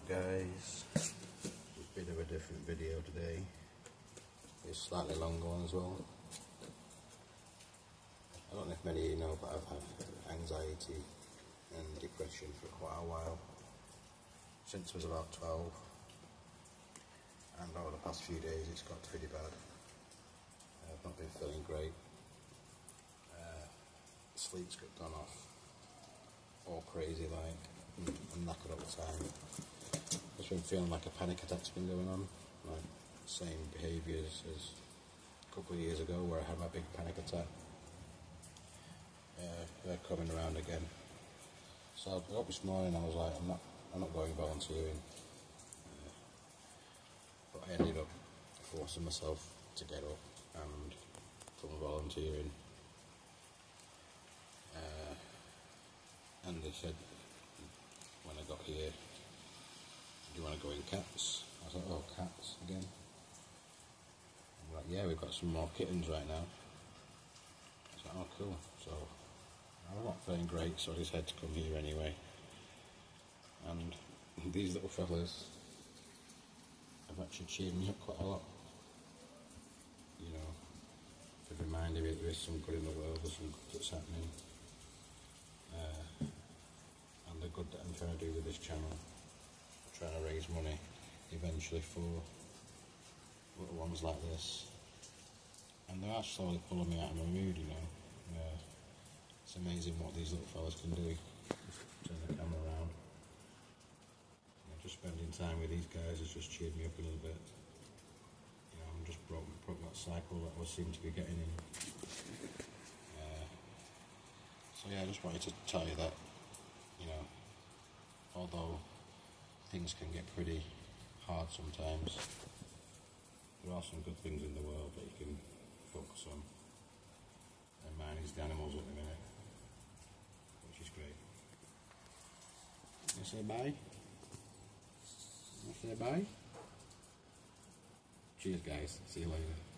guys, a bit of a different video today. It's a slightly longer one as well. I don't know if many of you know, but I've had anxiety and depression for quite a while, since I was about 12, and over the past few days it's got pretty bad. I've not been feeling great. Sleep's got gone off, all crazy like, I'm knackered all the time. Just been feeling like a panic attack's been going on, like same behaviours as a couple of years ago where I had my big panic attack. They're coming around again. So I got up this morning, I was like, I'm not going volunteering. But I ended up forcing myself to get up and come volunteering. And they said, when I got here, do you want to go in cats? I was like, oh, cats again? I'm like, yeah, we've got some more kittens right now. I was like, oh, cool. So I'm not feeling great, so I decided to come here anyway. And these little fellas have actually cheered me up quite a lot. You know, to remind me that there is some good in the world, there's some good that's happening. And the good that I'm trying to do with this channel, trying to raise money eventually for little ones like this. And they are slowly pulling me out of my mood, you know. It's amazing what these little fellas can do. Just turn the camera around. Just spending time with these guys has just cheered me up a little bit. You know, I'm just broke that cycle that I seem to be getting in. So yeah, I just wanted to tell you that, you know, although things can get pretty hard sometimes, there are some good things in the world that you can focus on. And mine is the animals at the minute, which is great. Can I say bye? Can I say bye? Cheers guys, see you later.